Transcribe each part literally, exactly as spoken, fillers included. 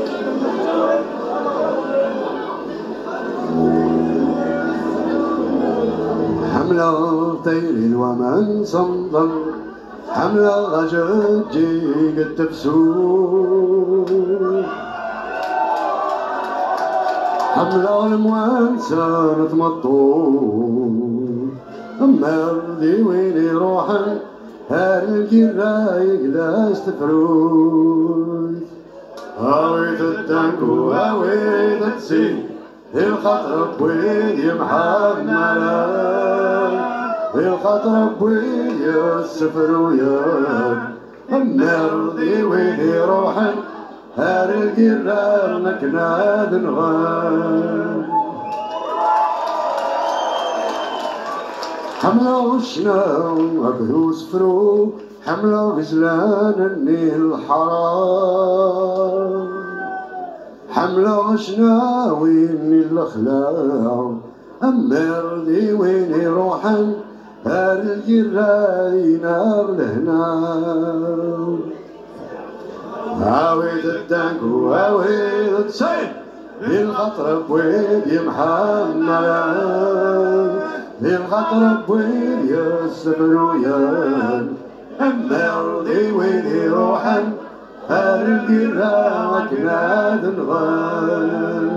حملة طير ومن صمدم حملة غجاجي قد تفسون حملة الموانسة نتمطون أما ردي وين يروحن هالجي رايق داس تفروت هاويت التانكو هاويت التسين الخطر بويد يمحملا الخطر بويد السفر وياك النرضي وين يروحن هار القرار مكناد نغان حملة وشناو أبهو سفرو حملة غزلان النيل الحرام حملة شناوي من الأخلاق أما ردي وين يروحن هار الجراي نار لهنا هاويت التانكو هاويت التسين للخطر بويد يمحملا للخطر بويد يسفر ويان أما ردي وين يروحن هار القراء كناد الغال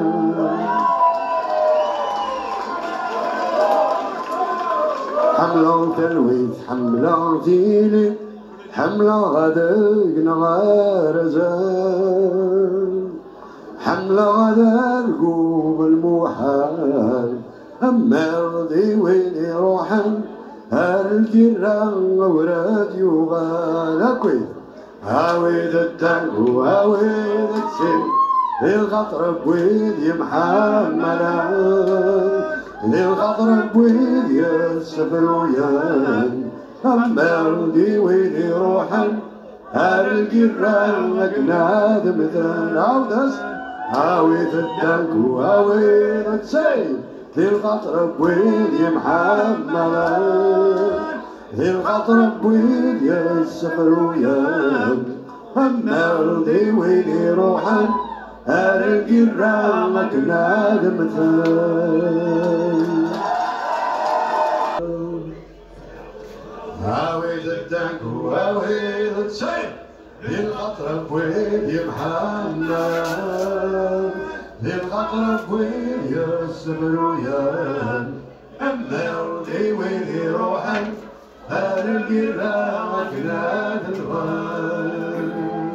حملة تلويث حملة فيلي حملة غدق نغار زال حملة غدا رقوب الموحال أما رضي وين يروحن هار القراء وراد يغال أكوي هاويد التانكو هاويد التسين للخطر بويد يمحملا للخطر بويد يسفر ويان أما ردي وين يروحن هار القران مكناد مثل عودس هاويد التانكو هاويد التسين للخطر بويد يمحملا للخطر بويد يسفر ويان أما ردي وين يروحن هار القران مكناد مثل هاويد التانكو هاويد التسين للخطر بويد يمحملا للخطر بويد يسفر ويان أما ردي وين يروحن هار القراء مكناد الغال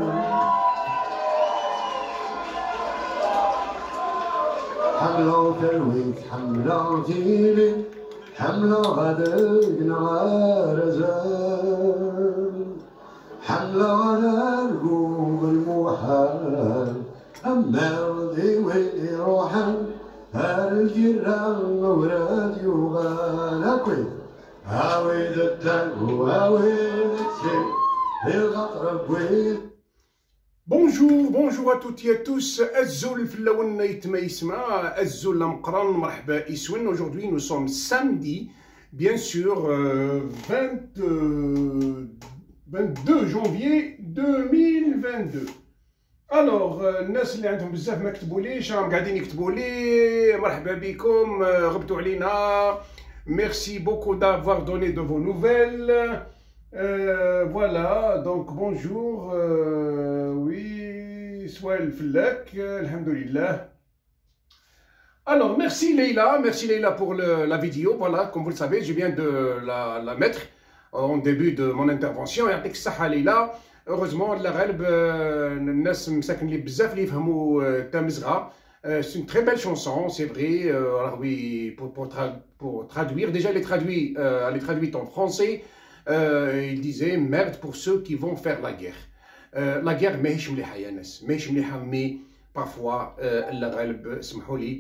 حملة تلويث حملة جيلي حملة غدق نغار زال حملة غدا رقوب الموحال أما ردي وين يروحن هار القراء وراد يغال أكوي هاويد التانكو هاويد التسين للخطر بويد. Bonjour, bonjour à toutes et à tous. Azul Flaoun Naïtma Isma, Azul Lamqran, Marhaba Iswen. Aujourd'hui, nous sommes samedi, bien sûr, euh, vingt, euh, vingt-deux janvier deux mille vingt-deux. Alors, الناس اللي عندهم بزاف ما كتبوليش راهم قاعدين يكتبوا لي مرحبا بكم غبتوا علينا. Merci beaucoup d'avoir donné de vos nouvelles. Euh, voilà, donc bonjour. Euh, oui, Swell Flek, alhamdoulilah. Alors, merci Leïla, merci Leïla pour le, la vidéo. Voilà, comme vous le savez, je viens de la, la mettre en début de mon intervention. يعطيك الصحة Leïla. Heureusement, la غالب الناس مساكن لي بزاف اللي يفهموا تامزغا. C'est une très belle chanson, c'est vrai. Euh, alors oui, pour, pour, tra pour traduire, déjà elle est traduite, euh, elle est traduite en français. Euh, il disait merde pour ceux qui vont faire la guerre. Euh, la guerre ماهيش مليحة يا ناس، ماهيش مليحة مي parfois لا غالب اسمحوا لي.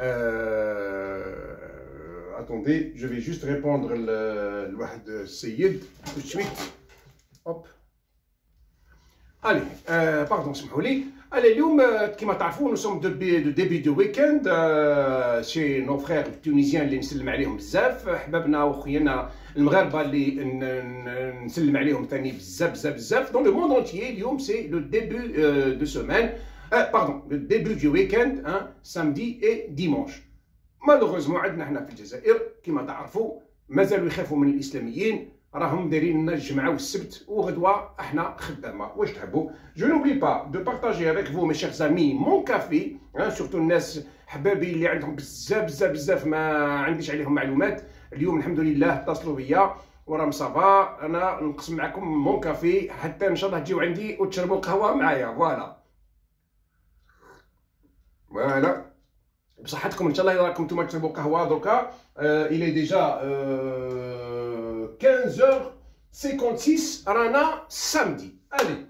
Attendez, je vais juste répondre لواحد السيد tout de suite. Hop. Allez, euh, pardon, اسمحوا لي. Allez, اليوم كما تعرفون nous sommes de début de week-end chez nos frères tunisiens اللي نسلم عليهم بزاف، احبابنا وخيانا المغاربه اللي نسلم عليهم ثاني بزاف بزاف بزاف dans le monde entier. اليوم c'est le début de semaine. اه باردون لو ديبي دو ويكاند اه سامدي اي ديمونش. مالوغوزمون عندنا حنا في الجزائر كما تعرفوا مازالوا يخافوا من الاسلاميين، راهم دايرين لنا الجمعه والسبت وغدوه احنا خدامه. واش تحبوا؟ جو نوبلي با دو بارطاجي افيك فو مي شيخ زامي مون كافي، سورتو الناس حبابي اللي عندهم بزاف بزاف بزاف ما عنديش عليهم معلومات. اليوم الحمد لله اتصلوا بيا وراهم صافا، انا نقسم معكم مون كافي حتى ان شاء الله تجيو عندي وتشربوا قهوه معايا. فوالا فوالا بصحتكم ان شاء الله. راكم نتوما تشربوا قهوه دركا. الى ديجا خمسطاش هور خمسة وستين رانا سامدي. الي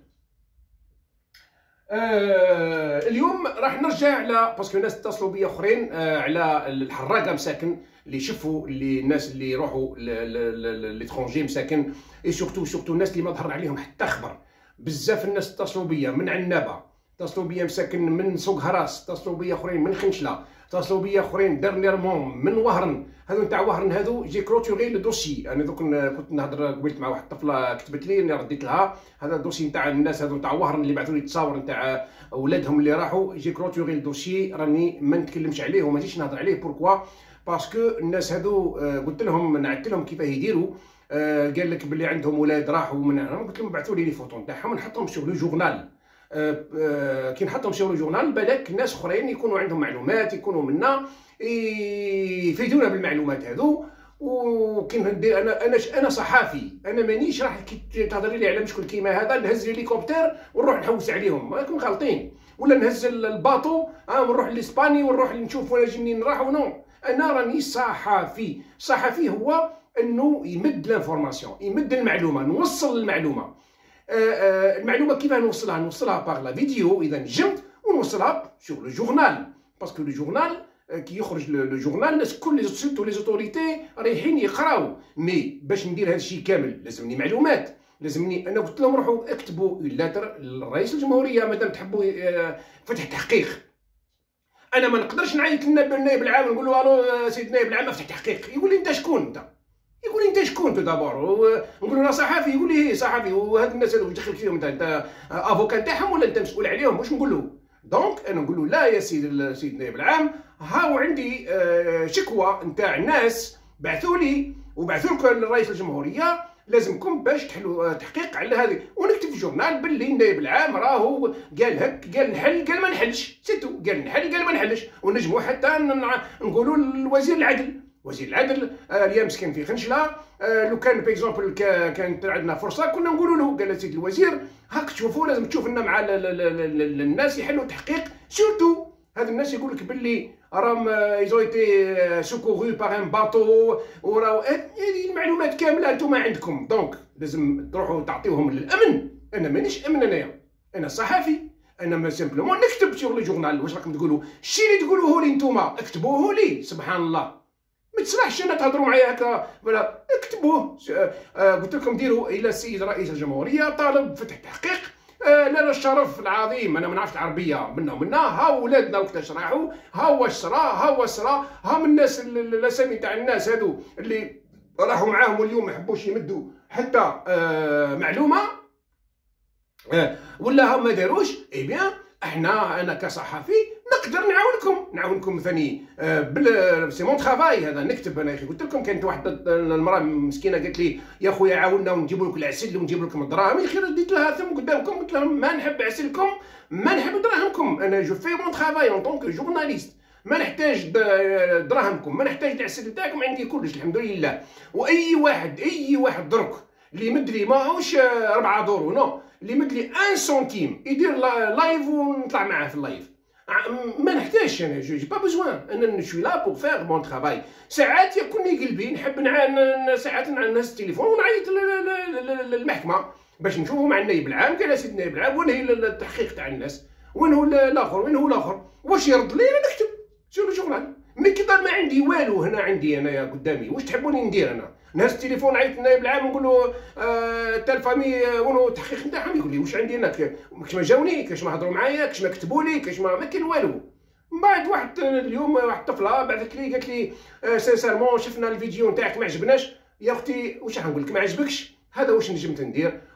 آه اليوم راح نرجع على باسكو الناس اتصلوا بيا اخرين آه على الحراقه مساكن اللي شفوا اللي الناس اللي يروحوا ليترونجي مساكن، اي سورتو سورتو الناس اللي ما ظهر عليهم حتى خبر. بزاف الناس اتصلوا بيا من عنابه، اتصلوا بيا مساكن من سوق هراس، اتصلوا بيا اخرين من خنشله، اتصلوا بيا اخرين ديرنييرمون من وهرن. هذو نتاع وهرن هذو جي كلوتوري لو دوسي. انا دوك كنت نهضر قبيلت مع واحد الطفله كتبت لي اني رديت لها هذا الدوسي نتاع الناس هذو نتاع وهرن اللي بعثوا لي تصاور نتاع اولادهم اللي راحوا. جي كلوتوري الدوسي راني ما نتكلمش عليه وما جيتش نهضر عليه. بوركوا؟ باسكو الناس هذو قلت لهم نعدت لهم كيفاه يديروا. قال لك باللي عندهم ولاد راحوا من هنا، قلت لهم بعثوا لي لي فوتو نتاعهم نحطهم سور لو جورنال. كي نحطهم سور لو جورنال بالك ناس اخرين يكونوا عندهم معلومات يكونوا منا يفيدونا بالمعلومات هذو. وكي ندير انا انا انا صحافي، انا مانيش راح كي تهضري لي على مشكل كيما هذا نهز الهليكوبتر ونروح نحوس عليهم، راكم غالطين. ولا نهز الباطو ها ونروح لاسباني ونروح نشوف ولا جي منين راح. نو، انا راني صحافي. صحافي هو انه يمد لانفورماسيون، يمد المعلومه، نوصل المعلومه. آآ آآ المعلومه كيف نوصلها؟ نوصلها باغ لا فيديو اذا نجمت، ونوصلها سور لو جورنال. باسكو لو جورنال كي يخرج لو جورنال الناس كل سورتو لي زوتوريتي رايحين يقراو. مي باش ندير هذا الشيء كامل لازمني معلومات، لازمني. انا قلت لهم روحوا اكتبوا لاتر لرئيس الجمهوريه مادام تحبوا فتح تحقيق. انا ما نقدرش نعيط للنائب العام نقول له الو سيد النائب العام افتح تحقيق. يقول لي انت شكون انت؟ يقول لي انت شكون انت دابور؟ نقول له انا صحافي. يقول لي هي صحافي. وهاد الناس هذو واش دخلك فيهم انت؟ انت افوكا نتاعهم ولا انت مسؤول عليهم؟ واش نقول له؟ دونك انا نقول له لا يا سيد السيد النائب العام، هاو عندي شكوى نتاع الناس بعثوا لي وبعثوا لكم لرئيس الجمهوريه، لازمكم باش تحلوا تحقيق على هذه. ونكتب في الجورنال باللي النائب العام راهو قال هك، قال نحل، قال ما نحلش، سيتو. قال نحل، قال ما نحلش. ونجموا حتى نقولوا لوزير العدل. وزير العدل اليوم مسكين في خنشله، لو كان بايكزومبل كانت عندنا فرصه كنا نقولوا له، قال سيدي الوزير هاك تشوفوا لازم تشوف لنا مع الناس يحلوا تحقيق. سورتو هاد الناس يقول لك باللي راهم ايزو ايتي سوكورو باغ ان باطو، وراو هذه المعلومات كامله انتم عندكم. دونك لازم تروحوا تعطيوهم للامن. انا مانيش امن، انايا انا صحفي. انا ما سامبلومون نكتب سور لو جورنال. واش راكم تقولوا؟ الشي اللي تقولوه لي نتوما اكتبوه لي. سبحان الله، ما تسمحش انا تهضروا معايا هكا ولا اكتبوه. آه قلت لكم ديروا الى السيد رئيس الجمهوريه طالب فتح تحقيق. آه لنا الشرف العظيم، انا ما نعرفش العربيه منا ومنا. ها ولادنا وقتاش راحوا، ها واش صرا، ها واش صرا، ها من الناس الاسامي تاع الناس هذو اللي راحوا معاهم واليوم ما يحبوش يمدوا حتى آه معلومه آه ولا هم ما داروش. اي بيان احنا انا كصحفي نقدر نعاونكم نعاونكم ثاني آه بال سي مون ترافاي هذا. نكتب انا يا اخي. قلت لكم كانت واحده المراه مسكينه قالت لي يا خويا عاوننا ونجيبوا لك العسل ونجيب لكم الدراهم. يا اخي رديت لها ثم قدامكم قلت لهم ما نحب عسلكم، ما نحب دراهمكم. انا جو في مون ترافاي اون طونك جورناليست، ما نحتاج دراهمكم، ما نحتاج العسل نتاعكم، عندي كلش الحمد لله. واي واحد اي واحد درك اللي يمدلي ماهوش أربعة دورو نو، اللي يمدلي ان سنتيم يدير لايف ونطلع معاه في اللايف. ما نحتاجش انا جو با بوزوان، انا نشوي لا بور فيغ مون ترافاي. ساعات يكونني قلبي نحب نع... ساعات نهز التليفون ونعيط للمحكمه باش نشوفوا مع النائب العام. قال سيدي النائب العام وين هي التحقيق تاع الناس، وين هو الاخر، وين هو الاخر، واش يرد لي انا نكتب سور الجورنال. مي كي ما عندي والو هنا عندي انايا قدامي، واش تحبوني ندير انا؟ نهز التليفون نعيط للنائب العام ونقول له آه تا الفامي وين هو التحقيق نتاعهم؟ يقول لي واش عندي انا؟ كاش ما جاوني، كاش ما هضروا معايا، كاش ما كتبوا لي، كاش ما ما كاين والو. من بعد واحد اليوم واحد الطفله بعثت لي قالت لي آه سانسيرمون شفنا الفيديو نتاعك ما عجبناش. يا اختي واش راح نقول لك ما عجبكش؟ هذا واش نجمت ندير.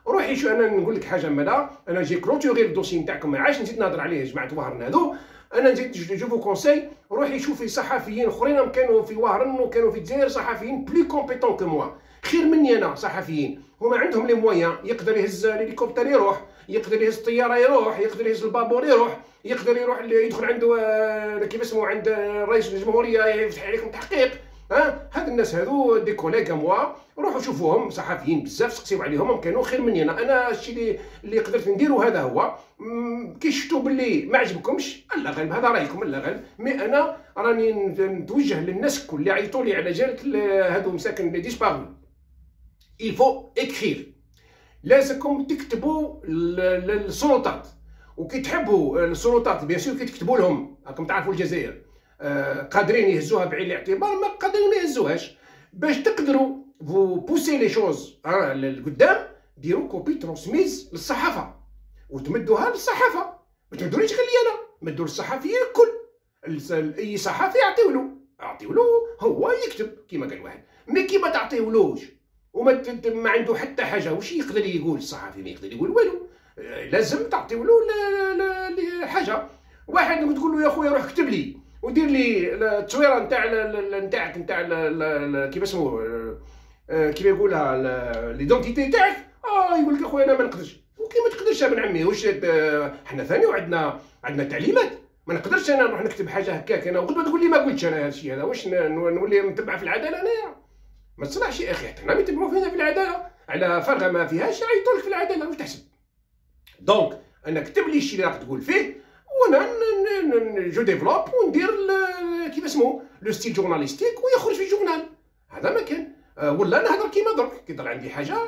روحي شو انا نقول لك حاجه مالا، انا جي كلوتوري الدوسي نتاعكم، ما عادش نزيد نهضر عليه جماعه وهران هذو. انا نزيد جو فو كونساي روحي شوفي صحفيين اخرين كانوا في وهران وكانوا في الجزائر صحفيين بلي كومبيتون كو موا، خير مني انا صحفيين، هما عندهم لي مويان، يقدر يهز الهليكوبتر يروح، يقدر يهز الطياره يروح، يقدر يهز البابور يروح، يقدر يروح يدخل عنده كيف اسمه عند رئيس الجمهوريه يفتح عليكم تحقيق. ها هاد الناس هادو دي كوليغ موا، روحوا شوفوهم صحفيين بزاف، سقسيو عليهم، هم كانوا خير مني انا. انا الشيء اللي اللي قدرت نديرو هذا هو، كي شفتوا باللي ما عجبكمش الله غالب، هذا رايكم الله غالب، مي انا راني نتوجه للناس الكل اللي عيطوا لي على جالة هادو مساكن لي ديسبارو. il faut écrire، لازمكم تكتبوا السلطات، وكي تحبوا السلطات بيان سور كي تكتبوا لهم، راكم تعرفوا الجزائر قادرين يهزوها بعين الاعتبار، ما قادرين ما يهزوهاش. باش تقدروا فو بوسي لي شوز لقدام، ديروا كوبي ترونسميز للصحافه وتمدوها للصحافه، ما تمدوليش غير لي انا، مدوا للصحفيين الكل. اي صحافي يعطيو له يعطيو له هو يكتب كيما قال واحد، مي كي ما تعطيولوش وما ما عنده حتى حاجه، واش يقدر يقول الصحفي؟ ما يقدر يقول والو، لازم تعطيو له حاجه. واحد تقول له يا خويا روح اكتب لي ودير لي التصويره نتاع نتاعك نتاع كيف اسمه كيف يقولها ليدونتيتي تاعك، اه يقول لك اخويا انا ما نقدرش. وكي ما تقدرش ابن عمي، واش حنا ثاني وعندنا عندنا تعليمات، ما نقدرش انا نروح نكتب حاجه هكاك انا وغدوه تقول لي ما قلتش انا هذا الشيء هذا، واش نولي متبع في العداله انايا؟ ما تصلحش يا اخي، حنا يتبعوا فينا في العداله على فرغه ما فيهاش يعيطوا لك في العداله، واش تحسب؟ دونك انا كتب لي الشيء اللي راك تقول فيه، وانا جو ديفلوب وندير كيف اسمه لو ستيل جورناليستيك ويخرج في الجورنال. هذا ما كان، ولا نهضر كيما درك، كي ضل عندي حاجه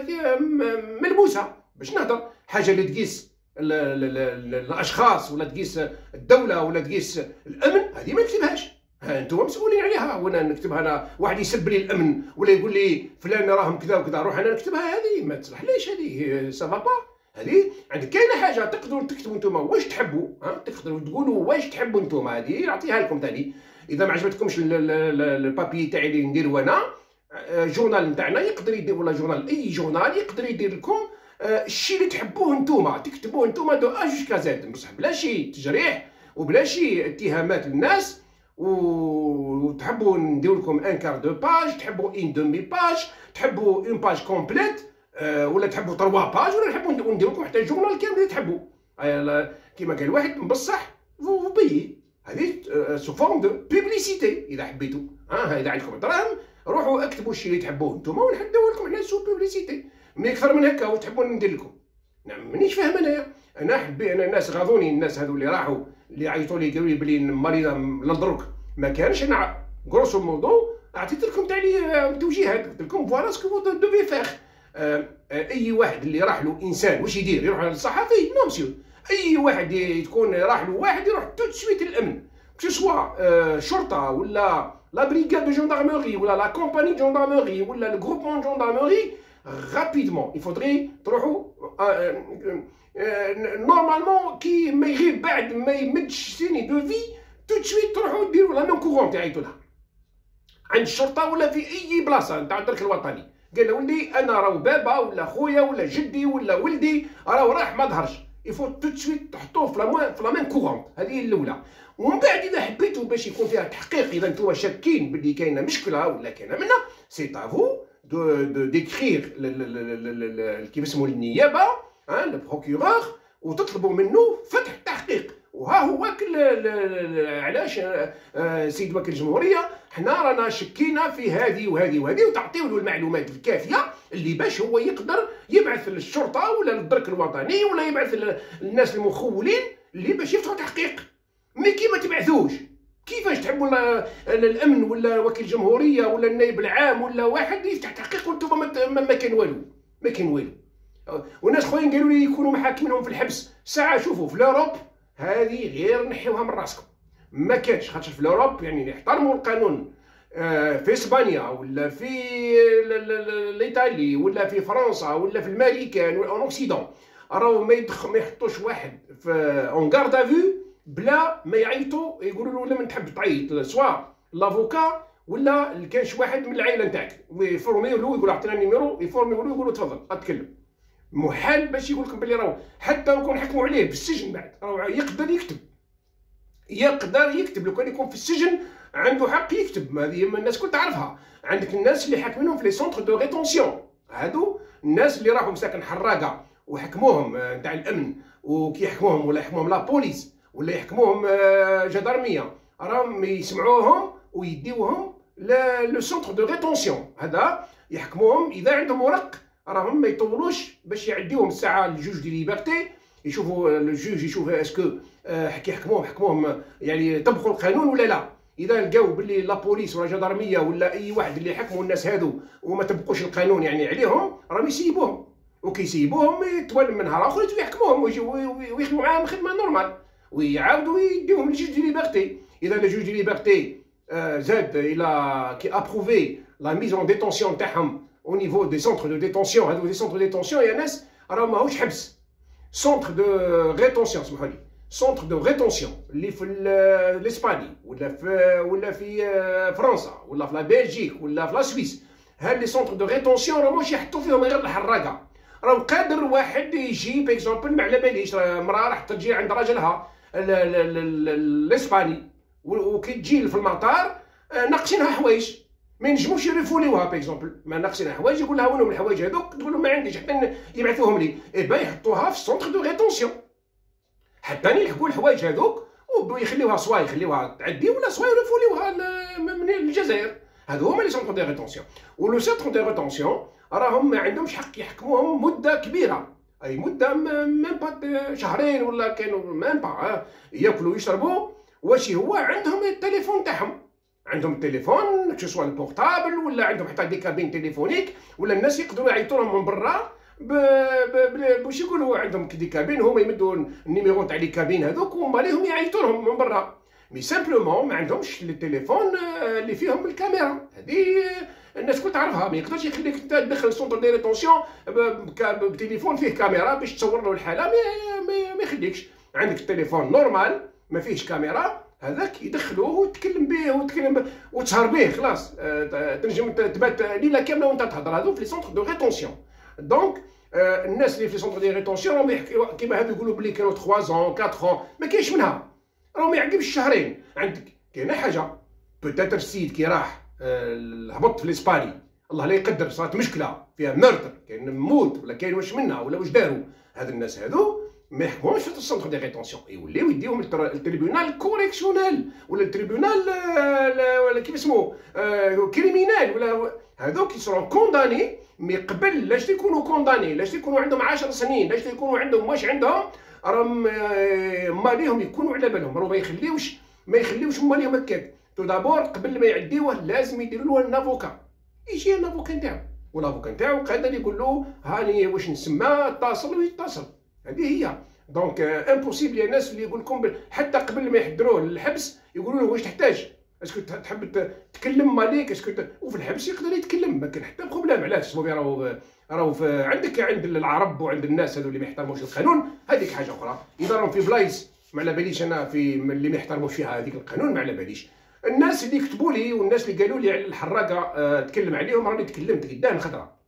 ملموسه باش نهضر، حاجه اللي تقيس الاشخاص ولا تقيس الدوله ولا تقيس الامن، هذه ما نكتبهاش، ها انتم مسؤولين عليها. وانا نكتبها انا، واحد يسب لي الامن ولا يقول لي فلان راهم كذا وكذا، روح انا نكتبها، هذه ما تصلحليش، هذه سافا با. هذه عندك كاينه حاجه تقدروا تكتبوا انتم واش تحبوا، ها تقدروا تقولوا واش تحبوا انتم، هذه نعطيها لكم ثاني. اذا ما عجبتكمش البابي تاعي اللي نديرو انا، جورنال نتاعنا يقدر يدير، ولا جورنال اي جورنال يقدر يدير لكم الشيء اللي تحبوه انتم، تكتبوه انتم دو ا جوسكا زد، بصح بلا شي تجريح وبلا شي اتهامات للناس. وتحبوا ندير لكم ان كار دو باج، تحبوا ان دومي باج، تحبوا اون باج كومبليت، ولا تحبوا تروا باج، ولا نحبوا ندير لكم حتى الجورنال كامل اللي تحبوا. كيما قال واحد بصح فو بيي، هذه سو فورم دو بوبليسيتي اذا حبيتوا. ها اذا عندكم دراهم روحوا اكتبوا الشيء اللي تحبوه انتم ونحدوا لكم حنا سو بوبليسيتي، مي اكثر من هكا وتحبون ندير لكم. نعم مانيش فاهم انايا، انا حبي انا الناس غاضوني، الناس هذو اللي راحوا اللي عيطوا لي قالوا لي بلي مريضه للدرك ما كانش، انا غروسو مودو عطيت لكم تاع لي توجيهات، قلت لكم فوالا سكو دوفي فاخ. اي واحد اللي راح له انسان واش يدير؟ يروح للصحفي؟ نو مسيو، اي واحد تكون راح له واحد يروح تو سويت الامن، كو سوا شرطه ولا لا بريغاد دو جوندارموري ولا لا كومباني دو جوندارموري ولا لو غروبمون دو جوندارموري، رابيدمون يفودري تروحوا نورمالمون كي ما يغيب بعد ما يمدش سيني دو في تو سويت تروحوا ديروا لا ميم كورون تعيطوا لها عند الشرطه ولا في اي بلاصه نتاع الدرك الوطني. قال له ولدي انا راهو بابا ولا خويا ولا جدي ولا ولدي راهو راح ما ظهرش، يفو تو سويت تحطوه في لا في لا ميم كورون، هذه الاولى. ومن بعد اذا حبيتوا باش يكون فيها تحقيق، اذا انتم شاكين باللي كاينه مشكله ولا كاينه منها، سي تافو دو دو ديكريغ كيف اسمه النيابه لو بروكيغور وتطلبوا منه فتح التحقيق. وها هو كل علاش سيد وكيل الجمهوريه حنا رانا شكينا في هذه وهذه وهذه، وتعطيو له المعلومات الكافيه اللي باش هو يقدر يبعث للشرطه ولا للدرك الوطني ولا يبعث للناس المخولين اللي باش يفتحوا تحقيق. مي كي ما تبعثوش، كيفاش تحبوا الامن ولا وكيل الجمهوريه ولا النائب العام ولا واحد يفتح تحقيق وانتم ما كان والو، ما كان والو. والناس خويا قالوا لي يكونوا محاكمينهم في الحبس. ساعه شوفوا في لوروب هذه غير نحيوها من راسكم، ما كانش، خاطر في لوروب يعني يحترموا القانون. في اسبانيا ولا في الايطالي ولا في فرنسا ولا في الامريكان ولا اوكسيدون راهو ما يدخل ما يحطوش واحد في اون غارد افو بلا ما يعيطوا يقولوا له لمن تحب تعيط، سوا لافوكا ولا كانش واحد من العائله نتاعك ويفورميو له يقول اعطينا النيميرو، يفورميو له يقولوا تفضل اتكلم. محال باش يقول لكم بلي راهو حتى لو كون حكموا عليه بالسجن بعد راهو يقدر يكتب يقدر يكتب. لو كان يكون في السجن عنده حق يكتب. هذه الناس الكل تعرفها. عندك الناس اللي حاكمينهم في لي سونتر دو ريتونسيون، هادو الناس اللي راحوا مساكن حراقه وحكموهم نتاع الامن وكي يحكموهم ولا يحكموهم لا بوليس ولا يحكموهم جدارميه، راهم يسمعوهم ويديوهم لو سونتر دو ريتونسيون. هذا يحكموهم اذا عندهم ورق راهم ما يطولوش باش يعديوهم الساعه للجوج دي ليبرتي، يشوفوا الجوج يشوف اسكو كي يحكموهم حكموهم يعني طبقوا القانون ولا لا. اذا لقاو باللي لا بوليس ولا جدارميه ولا اي واحد اللي حكموا الناس هادو وما طبقوش القانون يعني عليهم، راهم يسيبوهم، وكي يسيبوهم يتولى من نهار اخر يحكموهم ويخدموا معاهم خدمه نورمال ويعاودوا يديوهم للجوج دي ليبرتي. اذا الجوج دي ليبرتي زاد الى كي ابروفي لا ميز اون ديتونسيون تاعهم au niveau des centres de détention. هادو دي سونتر دو ديتونسيون يا ناس راهم ماهوش حبس، سونتر دو ريتونسيون اسمحوا لي، سونتر دو ريتونسيون اللي في الاسباني ولا في ولا في فرنسا ولا في لا بلجيك ولا في لا سويس. هاد لي سونتر دو ريتونسيون راهم ماهوش يحطوا فيهم غير الحراقه، راهو قادر واحد يجي باكزومبل ما على باليش مراه راح تجي عند راجلها الاسباني وكي تجي في المطار ناقصينها حوايج ما ينجموش يريفوليوها باكزومبل، ما ناقصينها حوايج يقول لها وينهم الحوايج هذوك، تقول لهم ما عنديش حتى يبعثوهم لي، اي با يحطوها في السونتر دو ريتونسيون حتى يلحقوا الحوايج هذوك ويخليوها سوا يخليوها تعدي ولا سوا يريفوليوها من الجزائر. هذو هما لي سونتر دو ريتونسيون. ولو سونتر دو ريتونسيون راهم ما عندهمش حق يحكموهم مده كبيره، اي مده ميم با شهرين ولا كانوا ميم با ياكلوا ويشربوا. واش هو عندهم التليفون تاعهم، عندهم التليفون كسوا البورتابل ولا عندهم حتى دي كابين تليفونيك ولا الناس يقدروا يعيطوا لهم من برا باش يقولوا عندهم دي كابين، هما يمدوا النيميرو تاع لي كابين هذوك وهما ليهم يعيطوا لهم من برا. مي سامبلومون ما عندهمش التليفون اللي فيهم الكاميرا. هذه الناس كل تعرفها. ما يقدرش يخليك انت تدخل سونتر دي ريتونسيون بتليفون فيه كاميرا باش تصور له الحاله، ما يخليكش. عندك التليفون نورمال ما فيهش كاميرا، هذاك يدخلوه وتكلم به وتكلم وتسهر به خلاص. تنجم تبات ليله كامله وانت تهضر. هذو في لي سونتر دو ريتونسيون. دونك الناس اللي في سونتر دي ريتونسيون راهم يحكيو كيما هذو يقولوا بلي كانوا ثلاثة ans أربعة ans، ما كاينش منها، راهم ما يعقبش شهرين. عندك كاينه حاجه بوتيتر السيد كي راح هبط في الاسباني الله لا يقدر صارت مشكله فيها ميرتر، كاين موت ولا كاين واش منها ولا واش داروا، هاد الناس هذو ما يحكموش في السونتر دي ريتونسيون، يوليو يديهم التريبيونال كوريكسيونيل ولا التريبيونال ولا كيف اسمو كريمينال ولا هذوك يصيرون كونداني. مي قبل لاش يكونوا كونداني، لاش يكونوا عندهم عشر سنين، لاش يكونوا عندهم واش عندهم، راهم ماليهم يكونوا على بالهم، راهم ما يخليوش ما يخليوش ماليهم هكاك. تو دابور قبل ما يعديوه لازم يديروا له الافوكا، يجي الافوكا نتاعو والافوكا نتاعو قادر يقول له هاني واش نسمى اتصل ويتصل. هذه هي. دونك امبوسيبل يا ناس اللي يقول لكم حتى قبل ما يحضروه للحبس يقولوا له واش تحتاج، اسكو تحب تكلم مالك، اسكو وفي الحبس يقدر يتكلم ما كان حتى بروبليم. علاش صوبي راهو راهو عندك عند العرب وعند الناس هذو اللي ما يحترموش القانون هذيك حاجه اخرى. اذا راهم في بلايص ما على باليش انا في اللي ما يحترموش فيها هذيك القانون ما على باليش. الناس اللي كتبوا لي والناس اللي قالوا لي على الحراقه أه تكلم عليهم راني تكلمت قدام خضره.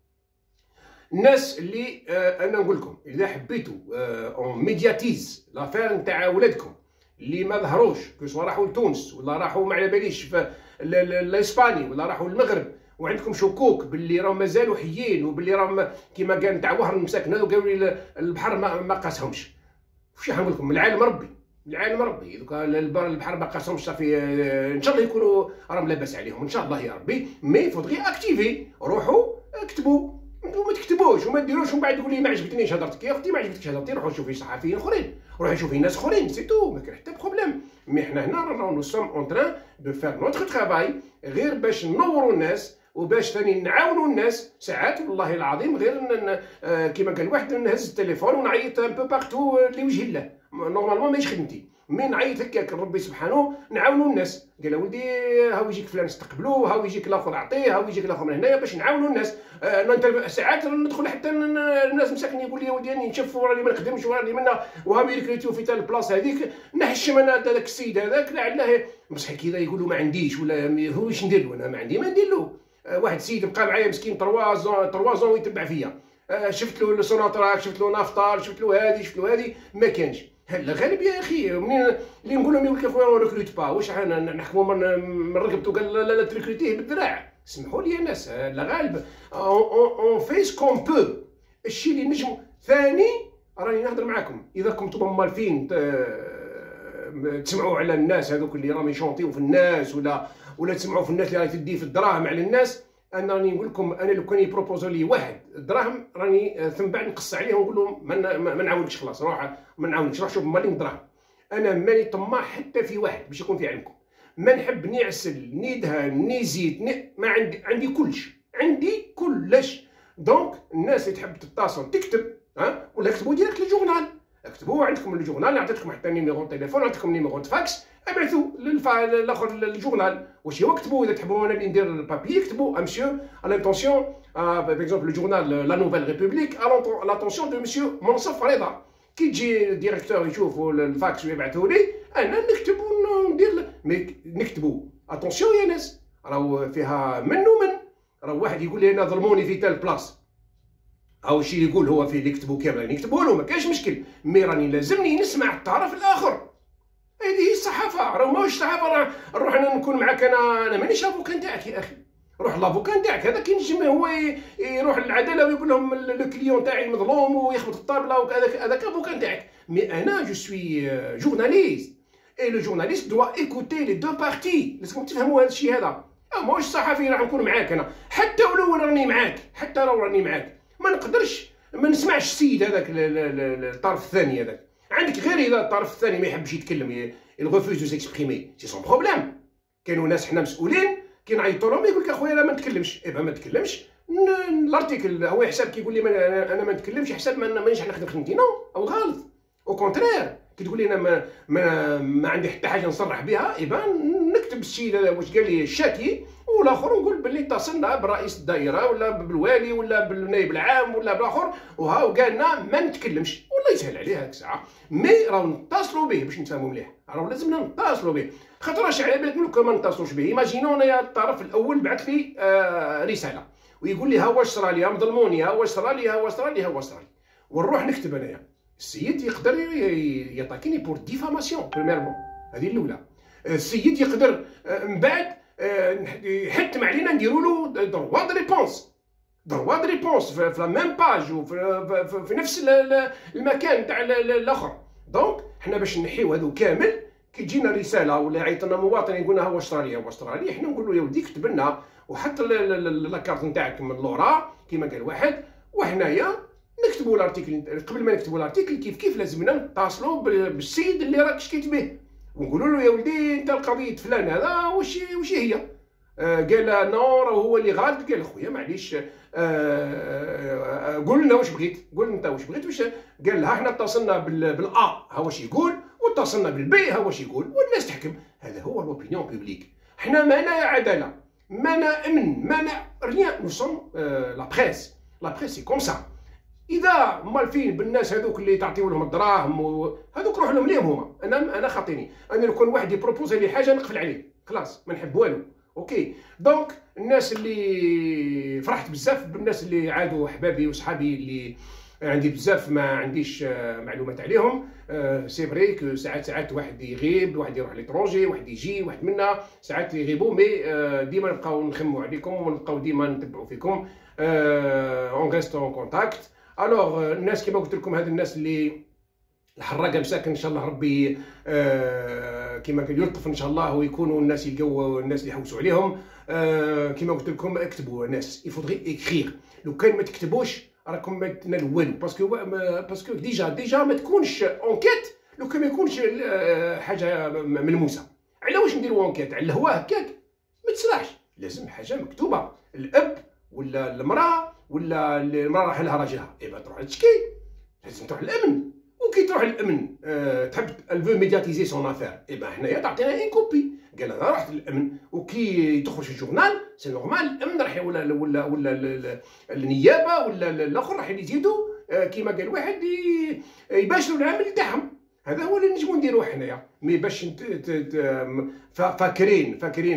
الناس اللي أه انا نقول لكم اذا حبيتوا اون ميدياتيز لافير نتاع ولادكم اللي ما ظهروش كسوا راحوا لتونس ولا راحوا ما على باليش في الاسباني ولا راحوا للمغرب وعندكم شكوك باللي راهم مازالوا حيين وباللي راهم كيما قال نتاع وهر المساكن هذو قالوا لي البحر ما, ما قاسهمش. واش نقول لكم؟ العالم ربي العالم ربي دوكا البحر ما قاسهمش صافي ان شاء الله يكونوا راهم لاباس عليهم ان شاء الله يا ربي. مي فودغي اكتيفي، روحوا اكتبوا وما تكتبوش وما ديروش ومن بعد تقول لي ما عجبتنيش هضرتك يا اختي ما عجبتكش هضرتي. روحوا شوفي صحفيين اخرين، روحوا شوفي ناس اخرين، سي تو ما كاين حتى بروبليم. مي حنا هنا رانا نو سوم اون تران دو فير نوتر ترافاي غير باش نوروا الناس وباش ثاني نعاونوا الناس. ساعات والله العظيم غير كيما قال واحد نهز التليفون ونعيط ان بو بارتو لوجه الله، نورمالمون ماهيش خدمتي، مي نعيط هكاك لربي سبحانه نعاونوا الناس. قال ولدي هاو يجيك فلان استقبلوه، هاو يجيك الاخر اعطيه، هاو يجيك الاخر من هنايا باش نعاونوا الناس. آه ساعات ندخل حتى الناس مساكن يقول لي ولدي راني نشوف راني ما نخدمش وراني منا وهاو يركريتيو في تال البلاصه هذيك نحشم انا هذاك السيد هذاك لعله بصح كذا يقولوا ما عنديش ولا هو واش ندير له انا ما عندي ما ندير له. آه واحد السيد بقى معايا مسكين تروا زون تروا زون ويتبع فيا شفت له سوناتراك، شفت له نافطال، شفت له هذه، شفت له هذه، ما كانش. الغالب يا اخي منين اللي نقول لهم يقول لك اخويا ريكروت با، واش نحكموا من رقبته قال لا لا تريكروتيه بالذراع. سمحوا لي يا ناس، الغالب اون فيس كون بو، الشيء اللي نجموا. ثاني راني نهضر معاكم، اذا كنتم مالفين تسمعوا على الناس هذوك اللي راهم يشونطيو في الناس، ولا ولا تسمعوا في الناس اللي راهي تدي في الدراهم على الناس، انا راني نقول لكم، انا لو كان يبروبوزو لي واحد الدراهم راني ثم بعد نقص عليهم ونقول لهم ما نعاونكش، خلاص روح ما نعاونكش، روح شوف مالين دراهم. انا ماني طماع حتى في واحد باش يكون في علمكم، ما نحب ني عسل ني دهن ني زيت ني ما عندي، عندي كلش، عندي كلش. دونك الناس اللي تحب تتصل تكتب، ها ولا اكتبوا ديريكت للجورنال، اكتبوا عندكم الجورنال، نعطيكم حتى نيميرو تليفون، نعطيكم نيميرو فاكس، ابعثوا للاخر الجورنال. واش هو اكتبوا، اذا تحبوا انا اللي ندير البابي اكتبوا امسيو الانتونسيون باغ اكزومبل الجورنال لا نوفيل ريبوبليك لاتونسيون دو مسيو منصف رضا. كي تجي الديريكتور يشوفوا الفاكس ويبعثوا لي، انا نكتب وندير نكتبوا اتونسيون يا ناس، راهو فيها من ومن. راه واحد يقول لي انا ظلموني في تال بلاص، او شي اللي يقول هو في اللي يكتبوا كامل نكتبوا له، ما كاينش مشكل، مي راني لازمني نسمع الطرف الاخر. هذه هي الصحافه، راه ماهوش الصحافه راه نروح انا نكون معاك، انا انا مانيش افوكا نتاعك يا اخي، روح لافوكا نتاعك، هذا كينجم هو يروح للعداله ويقول لهم لو كليون تاعي مظلوم ويخبط الطابله، وهذاك هذاك افوكا نتاعك. مي انا جو سوي جورناليست، اي لو جورناليست دوا ايكوتي لي دو بارتي، لازمكم تفهموا هذا الشيء هذا. ماهوش صحفي راح نكون معاك انا، حتى ولو راني معاك، حتى لو راني معاك ما نقدرش ما نسمعش السيد هذاك الطرف الثاني هذاك. عندك غير اذا الطرف الثاني ما يحبش يتكلم، يغوفوز دو سيكسبريمي، سي سون بروبليم. كانوا ناس حنا مسؤولين كي نعيطوا لهم يقول لك اخويا لا ما نتكلمش، ايبا ما نتكلمش، الارتيكل هو يحسب كيقول لي انا ما نتكلمش، يحسب مانيش نخدم خدمتي، نو او غلط. او كونترير كي تقول لي انا ما, ما, ما عندي حتى حاجه نصرح بها، ايبا نكتب الشيء واش قال لي الشاكي، والاخر نقول باللي اتصلنا برئيس الدائره ولا بالوالي ولا بالنائب العام ولا بالاخر، وها وقالنا ما نتكلمش، والله يسهل عليه هاك الساعه. مي راهو نتصلوا به باش نفهموا مليح، راهو لازمنا نتصلوا به، خاطر واش على بالك ملي ما نتصلوش به. ايماجينو انا الطرف الاول بعث لي آه رساله ويقول لي ها واش صرا لي، مظلموني، ها واش صرا لي، ها واش صرا لي، ها واش صرا لي، ونروح نكتب انايا. السيد يقدر يطاكيني بور ديفاماسيون بريميرمون، هذه الاولى. السيد يقدر من بعد يحتم علينا نديروا له دروا دو ريبونس، دروا دو ريبونس في لا ميم باج وفي في نفس المكان تاع الاخر. دونك حنا باش نحيو هذو كامل، كي تجينا رساله ولا يعيط لنا مواطن يقول لنا ها واش صرا لي، ها واش صرا لي، حنا نقول له يا ولدي كتب لنا وحط لاكارت نتاعك من لورا كيما قال واحد، وحنايا نكتبوا الارتيكل. قبل ما نكتبوا الارتيكل كيف كيف لازمنا نتصلوا بالسيد اللي راك شكيت به ونقولوا له يا ولدي انت القضيه فلان هذا واش واش هي؟ آه قال نو راه هو اللي غلط. قال خويا معليش آه آه قول لنا واش بغيت، قول انت واش بغيت. واش قال لها احنا اتصلنا بالا ها واش يقول، واتصلنا بالبي ها واش يقول، والناس تحكم. هذا هو لوبينيون بوبليك. حنا مانا عداله، مانا امن، مانا ريان، نو سون لا بريس، لا بريس سي كوم سا. اذا مالفين بالناس هذوك اللي تعطيو لهم الدراهم هذوك روح لهم ليهم هما، انا انا خاطيني، انا لو كان واحد يبروبوزي لي حاجه نقفل عليه خلاص ما نحب والو. اوكي دونك الناس اللي فرحت بزاف بالناس اللي عادوا احبابي وصحابي اللي عندي بزاف ما عنديش معلومات عليهم. سي فري كو ساعات ساعات واحد يغيب، واحد يروح ليترونجي، واحد يجي، واحد منا ساعات يغيبوا، مي ديما نبقاو نخموا عليكم ونبقاو ديما نتبعوا فيكم، اون ريست اون كونتاكت. الوغ الناس كيما قلت لكم، هاد الناس اللي الحراقه مساكن ان شاء الله ربي آه كيما قال يلطف ان شاء الله ويكونوا الناس يلقاو الناس اللي يحوسوا عليهم. آه كيما قلت لكم اكتبوا ناس، يفودغي اكريغ. لو كان ما تكتبوش راكم ما تنالوا والو، باسكو باسكو ديجا ديجا ما تكونش اونكيت لو كان ما يكونش حاجه ملموسه. على واش نديروا اونكيت؟ على الهوا هكاك ما تسرحش، لازم حاجه مكتوبه. الاب ولا المراه ولا المراه راح لها راجلها، ايبا تروح تشكي، لازم تروح للامن. وكي تروح للامن أه تحب الفو ميدياتيزي سون افير، ايبا حنايا تعطينا اي كوبي. قال انا رحت للامن، وكي تخرج في الجورنال سي نورمال الامن راح ولا ولا ولا النيابه ولا الاخر راح يزيدوا أه كيما قال واحد يباشروا العمل تاعهم. هذا هو اللي نجمو نديروه حنايا. مي باش فاكرين فاكرين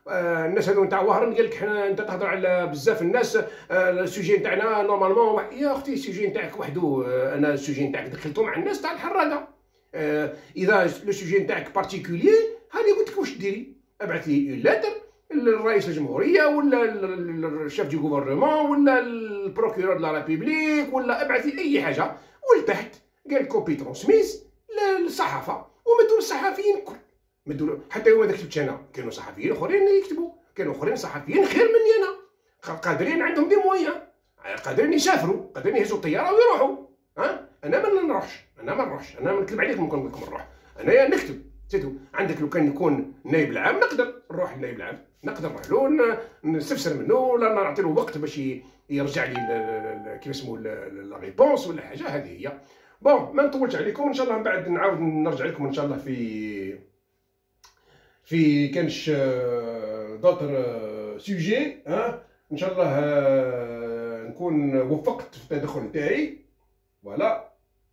آه الناس هذو نتاع وهران قال لك حنا انت تهضر على بزاف الناس، آه السوجي نتاعنا نورمالمون. يا اختي السوجي نتاعك وحدو، آه انا السوجي نتاعك دخلته مع الناس تاع الحراقه. آه اذا لو سوجي نتاعك بارتيكولي هاني قلت لك واش ديري، ابعث لي اون لاتر الرئيس الجمهوريه ولا الشيف دو غوفرنمون ولا البروكيرور دو لا ريبوبليك ولا ابعث لي اي حاجه. ولتحت قال كوبي ترونسميس للصحافه ومدوا الصحفيين الكل، مدوا حتى يوم هذاك كتبت انا كانوا صحفيين اخرين يكتبوا، كانوا اخرين صحفيين خير مني انا، قادرين عندهم دي مويان، قادرين يسافروا، قادرين يهزوا الطياره ويروحوا. ها انا ما نروحش، انا ما نروحش، انا نكذب عليكم نكون نقول لكم نروح، انايا نكتب سيتو. عندك لو كان نكون النائب العام نقدر نروح للنائب العام، نقدر نروح له نستفسر منه ولا نعطي له وقت باش يرجع لي كيف اسمه لا ريبونس ولا حاجه. هذه هي. بون ما نطولش عليكم، ان شاء الله من بعد نعاود نرجع لكم ان شاء الله في في كانش دوطر سوجي. ها ان شاء الله نكون وفقت في التدخل تاعي. فوالا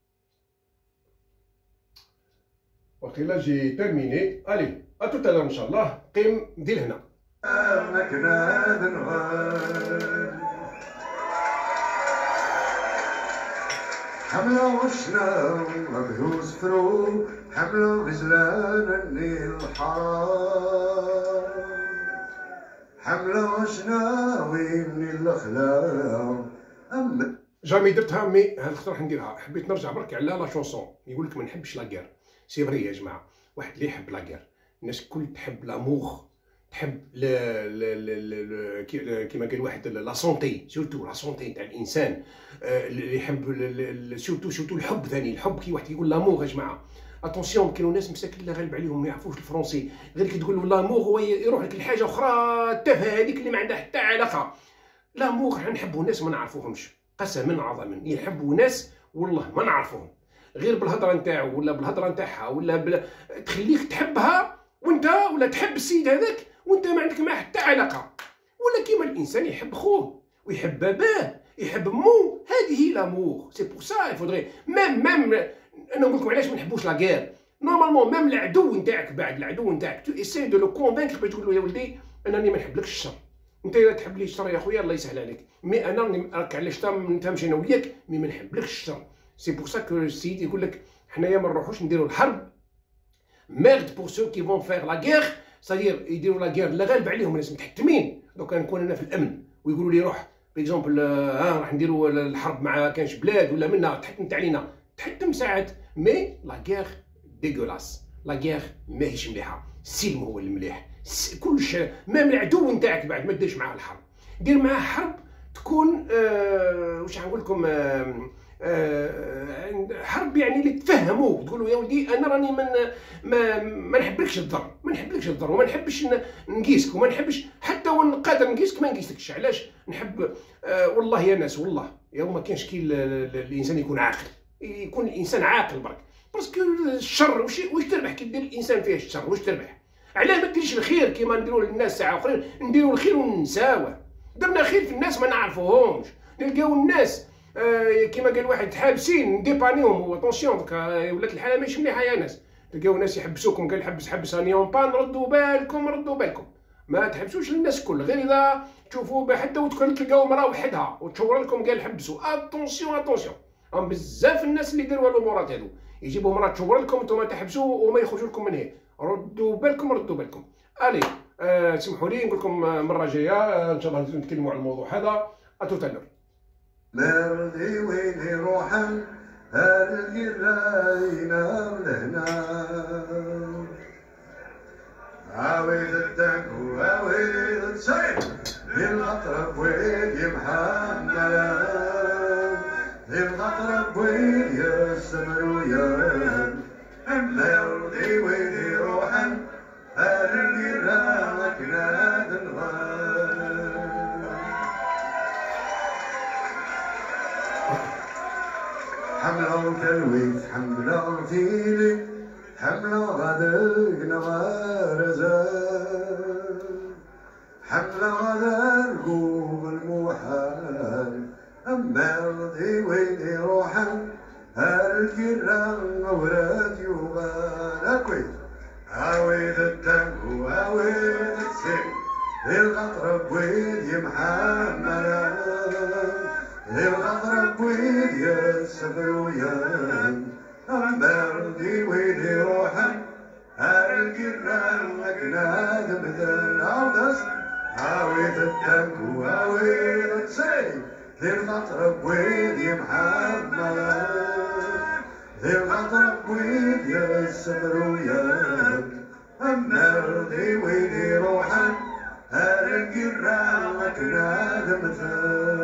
وقيلا جي تيرميني. الي ا توت ان شاء الله. قيم دير هنا. حملة وشنا مبهوس فرو، حملة غزلان النيل الحار، حملة وشنا وين الاخلاق. جامي درتها مي هاد الخطره راح نديرها. حبيت نرجع برك على لا شونسون. يقول لك ما نحبش لاكير، سي فري يا جماعه. واحد اللي يحب لاكير، الناس الكل تحب لاموغ، تحب ل ل كيما قال واحد لا سونتي، سورتو لا سونتي تاع الانسان. اللي يحب سورتو سورتو الحب ثاني. الحب كي واحد يقول لاموغ يا جماعه اتونسيون. كاينوا ناس مساكين الله غالب عليهم ما يعرفوش الفرونسي، غير كي تقول له لاموغ هو يروح لك الحاجه اخرى التافهه هذيك اللي ما عندها حتى علاقه. لاموغ حنا نحبوا ناس ما نعرفوهمش، قسما عظما يحبوا ناس والله ما نعرفوهم، غير بالهضره نتاعو ولا بالهضره نتاعها ولا بل... تخليك تحبها وانت ولا تحب السيد هذاك وانت ما عندك معاه حتى علاقه. ولا كيما الانسان يحب خوه ويحب باباه يحب مو، هذه هي لامور. سي بور سا يفودغي ميم ميم انا نقول لكم علاش ما نحبوش لا غير. نورمالمون ميم العدو نتاعك بعد العدو نتاعك تو اساي دو لو كونفينكر باش تقول له يا ولدي انني ما نحبلكش الشر. انت اذا تحب لي الشر يا خويا الله يسهل عليك، مي انا راك علاش نتهمش انا وياك مي ما نحبلكش الشر. سي بور سا كو السيد يقول لك حنايا ما نروحوش نديروا الحرب. ميرد بور سو كي فون فيغ لا غير، صدير يديروا لا غير لا غالب عليهم الناس متحتمين. دوكا نكون انا في الامن ويقولوا لي روح بيكزومبل ها راح نديروا الحرب مع كانش بلاد ولا منا تحتمت علينا، تحتم ساعات. مي لا غير ديغولاس، لا غير ماهيش مليحه. السلم هو المليح. كلش ميم العدو نتاعك بعد ما ديرش معاه الحرب، دير معاه حرب تكون آه واش نقول لكم آه آه حرب يعني اللي تفهموه، تقولوا يا ولدي انا راني من ما ما نحبلكش الضر، ما نحبلكش الضر وما نحبش نقيسك وما نحبش حتى وان قادر نقيسك ما نقيسكش. علاش نحب آه والله يا ناس والله يا ما كاينش كي الانسان يكون عاقل، يكون الانسان عاقل برك. باسكو الشر واش واش تربح كي دير الانسان فيه الشر؟ واش تربح؟ علاه ما ديرش الخير كيما نديروا للناس ساعه اخرين نديروا الخير وننساوه. درنا خير في الناس ما نعرفوهمش، نلقاو الناس آه كيما قال واحد حابسين نديبانيهم. هو طونسيون دوكا ولات الحاله ماشي مليحه يا ناس. تلقاو ناس يحبسوكم، قال حبس حبس راني اون بان، ردوا بالكم ردوا بالكم. ما تحبسوش للناس الكل، غير اذا تشوفوا حتى وتكون تلقاو مرا وحدها وتشور لكم قال حبسوا. اتونسيون اتونسيون، هم بزاف الناس اللي يديروا الامورات هذو، يجيبوا مرا تشور لكم انتم تحبسوا وما يخرجوا لكم من هنا. ردوا بالكم ردوا بالكم. الي أه سمحوا لي نقول لكم مره جايه ان شاء الله نتكلموا على الموضوع هذا. اتوتالر. مردي ويني روحا هالقي راينا لهنا، عاود الدق وعاود السيف للأطرب وين يمحمل، للأطرب وين يسمر ويا مردي ويني روحا هالقي راينا لهنا. حملة وكلويت حملة فيلي حملة غداك نغارزان، حملة غدا ركوب المحال، أما رضي ويلي روحا هالكرام وراد يوغان. أكويت عاود الدم وعاود السيف الغطر بويدي محملا الغطر بويدي السفر ويان أمبردي ويدي روحا القران أكناد مثل عودس عاويد الدم وعاويد السيف الغطر بويدي محملا الغطر بويدي السفر ويان أمبردي ويدي روحا القران أكناد مثل